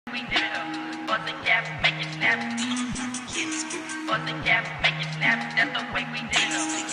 We did it up. Bust the cap, make it snap. Bust the cap, make it snap. That's the way we did it up.